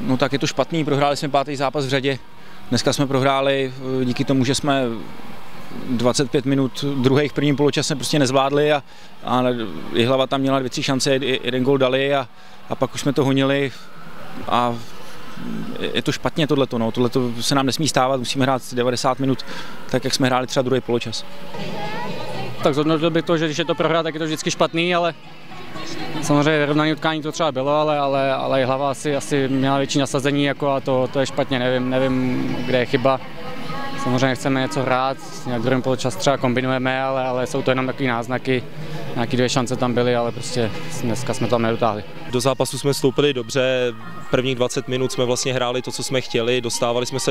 No tak je to špatný, prohráli jsme 5. zápas v řadě. Dneska jsme prohráli díky tomu, že jsme 25 minut druhých v prvním poločase prostě nezvládli a Jihlava tam měla 2-3 šance, jeden gól dali a pak už jsme to honili a je to špatně tohleto, no. Tohleto se nám nesmí stávat, musíme hrát 90 minut tak, jak jsme hráli třeba druhý poločas. Tak zhodnotil bych to, že když je to prohrát, tak je to vždycky špatný, ale samozřejmě vyrovnané utkání to třeba bylo, ale Jihlava asi měla větší nasazení jako a to je špatně, nevím, kde je chyba. Samozřejmě chceme něco hrát, nějak druhým poločas třeba kombinujeme, ale jsou to jenom takové náznaky, nějaké 2 šance tam byly, ale prostě dneska jsme tam nedotáhli. Do zápasu jsme vstoupili dobře, prvních 20 minut jsme vlastně hráli to, co jsme chtěli, dostávali jsme se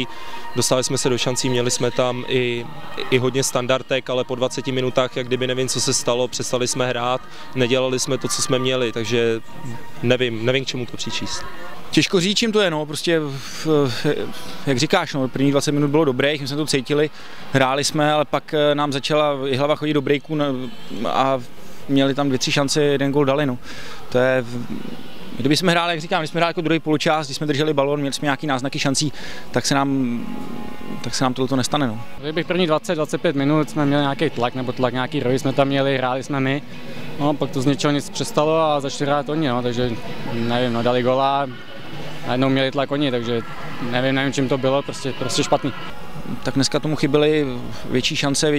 do šancí, měli jsme tam i hodně standardek, ale po 20 minutách, jak kdyby nevím, co se stalo, přestali jsme hrát, nedělali jsme to, co jsme měli, takže nevím k čemu to přičíst. Těžko říct, čím to je, no, prostě, jak říkáš, no, první 20 minut bylo dobré, my jsme to cítili, hráli jsme, ale pak nám začala Jihlava chodit do breaku a měli tam 2-3 šance, jeden gól dali, no. To je, kdyby jsme hráli, jak říkám, když jsme hráli jako druhý poločas, když jsme drželi balón, měli jsme nějaký náznaky šancí, tak se nám tohleto nestane, no. Kdybych první 20-25 minut jsme měli nějaký tlak, nebo nějaký roj jsme tam měli, hráli jsme my, no, pak to z něčeho nic přestalo a začali hrát oni, no, takže nevím, no, dali góla. Najednou měli tlak oni, takže nevím, čím to bylo, prostě špatný. Tak dneska tomu chyběly větší šance,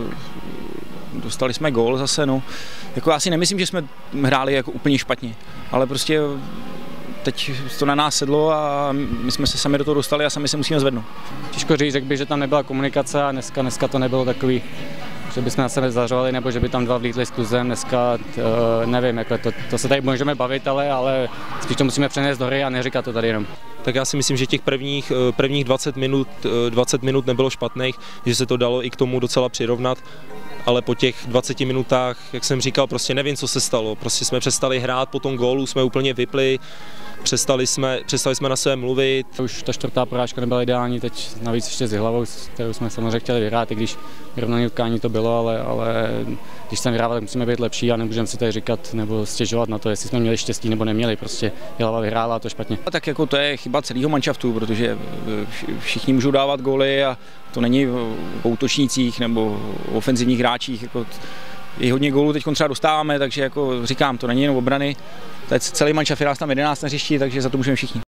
dostali jsme gól zase, no. Jako já si nemyslím, že jsme hráli jako úplně špatně, ale prostě teď to na nás sedlo a my jsme se sami do toho dostali a sami se musíme zvednout. Těžko říct, řekl bych, že tam nebyla komunikace a dneska to nebylo takový, že bychom na sebe zařovali, nebo že by tam dva vlítli s kluzem, dneska nevím, jako to se tady můžeme bavit, ale spíš to musíme přenést do hry a neříkat to tady jenom. Tak já si myslím, že těch prvních 20 minut nebylo špatných, že se to dalo i k tomu docela přirovnat, ale po těch 20 minutách, jak jsem říkal, prostě nevím, co se stalo, prostě jsme přestali hrát, po tom gólu jsme úplně vypli, přestali jsme na sebe mluvit. Už ta 4. porážka nebyla ideální, teď navíc ještě s Jihlavou, kterou jsme samozřejmě chtěli vyhrát, i když vyrovnané utkání to bylo, ale když jsem vyhrával, tak musíme být lepší a nemůžeme si tady říkat nebo stěžovat na to, jestli jsme měli štěstí nebo neměli, prostě Jihlava vyhrála a to špatně. Tak jako to je chyba celého manšaftu, protože všichni můžou dávat góly a to není v útočnících nebo v ofenzivních hráčích, jako i hodně gólů teď třeba dostáváme, takže jako říkám, to není jenom obrany, to je celý manšaft, je nás tam 11 na hřišti, takže za to můžeme všichni.